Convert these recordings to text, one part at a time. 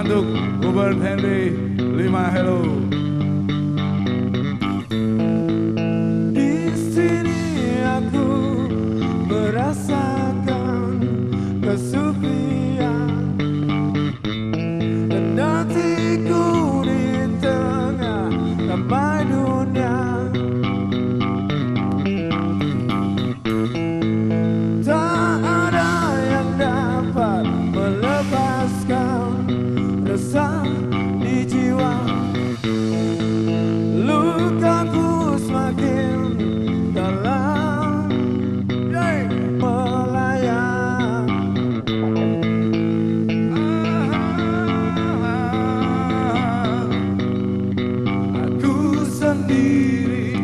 untuk Hubert Henry 5 Hello. Di sini aku merasakan kesepian dan hatiku di tengah ramai dunia. Tak ada yang dapat melepaskan resah di jiwa. Lukaku semakin dalam melayang. Aku sendiri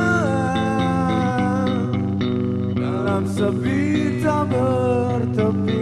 dalam sepi tak bertepi.